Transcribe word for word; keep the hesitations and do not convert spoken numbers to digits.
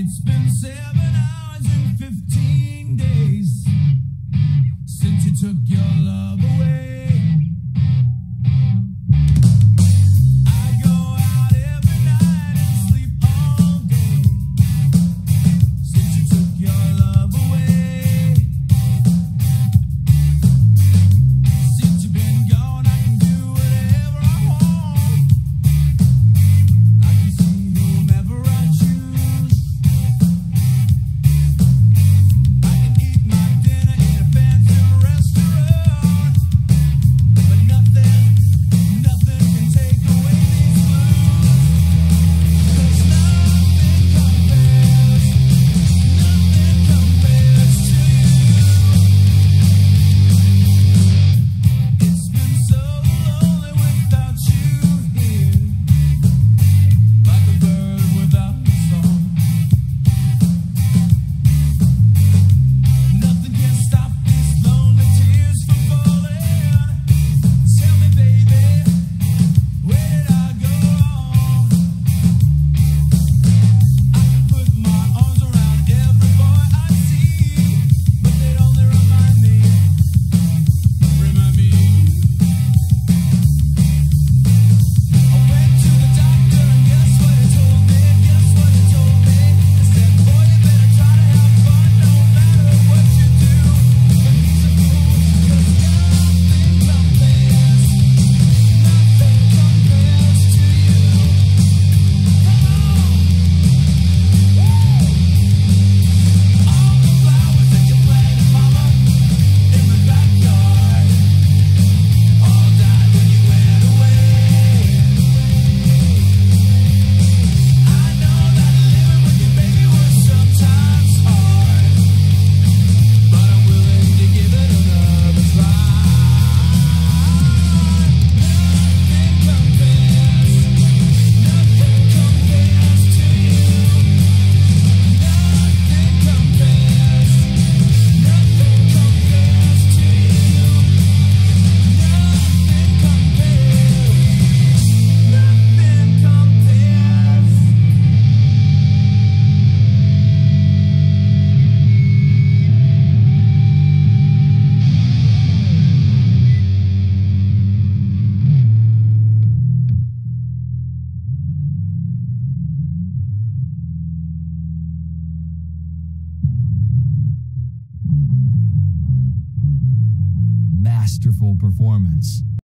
It's been seven hours and fifteen days since you took your love away. I go out every night and sleep all day since you took your love away. Since you've been gone, I can do whatever I want. I can see whomever I choose. I can eat my dinner in a fancy restaurant, but nothing, nothing can take away these blues. 'Cause nothing compares, nothing compares to you. It's been so lonely without you here, like a bird without a song. Nothing can stop these lonely tears from falling. Tell me, baby, where did I go wrong? I can put my arms around every boy I see, but they only remind me, remind me. I went to the doctor and guess what he told me? Guess what he told me? He said, boy, you better try to have fun no matter what you do. But he's a fool, 'cause nothing compares, nothing compares to you. Come on! All the flowers that you planted, mama, in the backyard, all died when you went away. I know that living with you, baby, was sometimes hard, but I'm willing to give it another try. Nothing compares, nothing compares to you. Nothing compares, nothing compares to you. Nothing compares, nothing compares. Masterful performance.